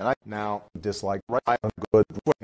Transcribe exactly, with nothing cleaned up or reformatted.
and I now dislike right a good way.